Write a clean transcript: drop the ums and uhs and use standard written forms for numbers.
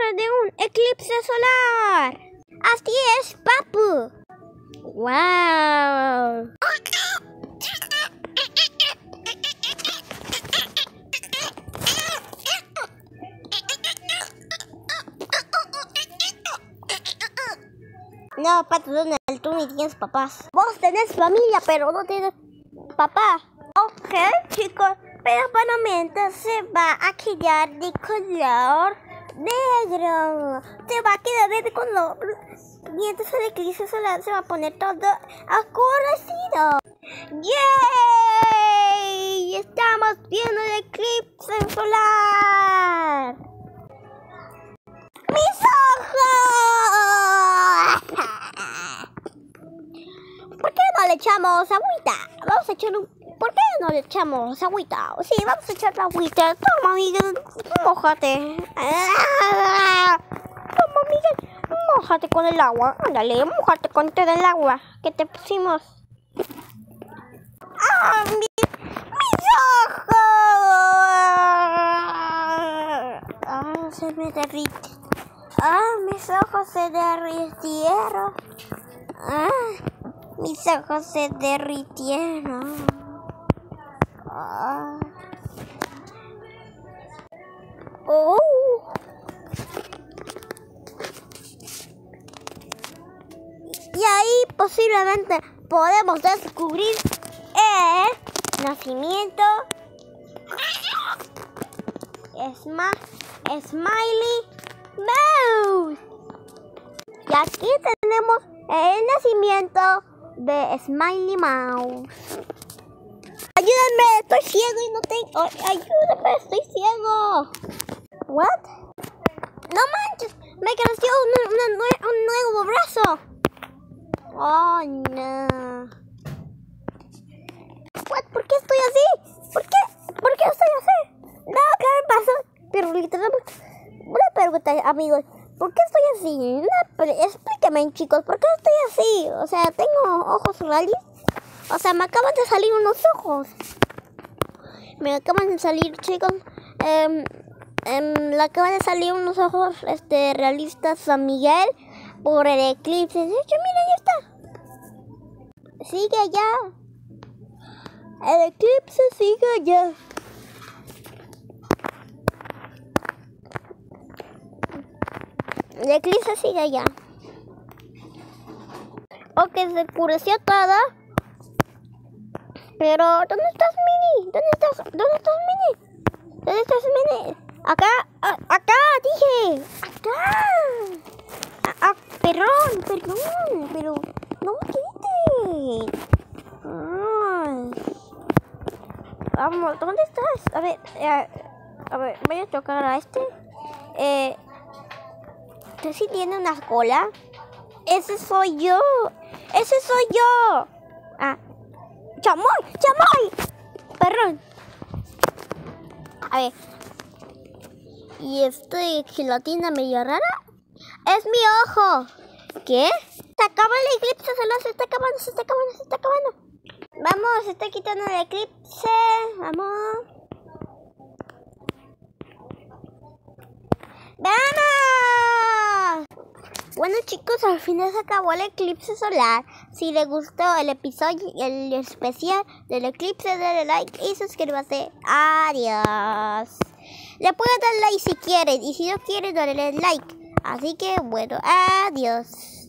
de un eclipse solar. Así es, papu. Wow. No, Pato Donald, tú ni tienes papás. Vos tenés familia, pero no tienes papá. Ok, chicos, pero solamente se va a quedar de color negro. Se va a quedar de color. Mientras el eclipse solar se va a poner todo oscurecido. ¡Yay! Estamos viendo el eclipse solar. ¡Mis ojos! ¿Por qué no le echamos agüita? Vamos a echar ¿Por qué no le echamos agüita? Sí, vamos a echar la agüita. Toma, Miguel, mójate. Toma, Miguel, mójate con el agua. Ándale, mójate con todo el agua que te pusimos. ¡Ah, mis ojos! ¡Ah, se me derrite! ¡Ah, mis ojos se derritieron! ¡Ah, mis ojos se derritieron! ¡Ah! ¡Oh! Y ahí posiblemente podemos descubrir el nacimiento Smiley Mouse. Y aquí tenemos el nacimiento de Smiley Mouse. Ayúdenme, estoy ciego y no tengo... Ayúdenme, estoy ciego. What? No manches, me creció un nuevo brazo. Oh, no. What? ¿Por qué estoy así? ¿Por qué estoy así? No, ¿qué me pasó? Pero literalmente, una pregunta, amigos. ¿Por qué estoy así? Explíquenme, chicos, ¿por qué estoy así? O sea, ¿tengo ojos reales? O sea, me acaban de salir unos ojos. Me acaban de salir, chicos. Le acaban de salir unos ojos realistas a Miguel por el eclipse. De hecho, miren, ya está. Sigue allá. El eclipse sigue allá. El eclipse sigue allá. Ok, se oscureció todo. Pero, ¿dónde estás, Mini? ¿Dónde estás, Mini? ¿Dónde estás, Mini? Acá, dije. Acá. Perdón, pero no me quites. Vamos, ¿dónde estás? A ver, voy a tocar a este. ¿Tú sí tiene una cola? Ese soy yo. Ah, ¡Chamoy! Perdón. A ver. ¿Y gelatina medio rara? ¡Es mi ojo! ¿Qué? Se acaba el eclipse solar, se está acabando. Vamos, se está quitando el eclipse. Vamos. Bueno, chicos, al final se acabó el eclipse solar. Si les gustó el episodio, el especial del eclipse, denle like y suscríbase. Adiós. Le pueden dar like si quieren y si no quieren, denle like. Así que bueno, adiós.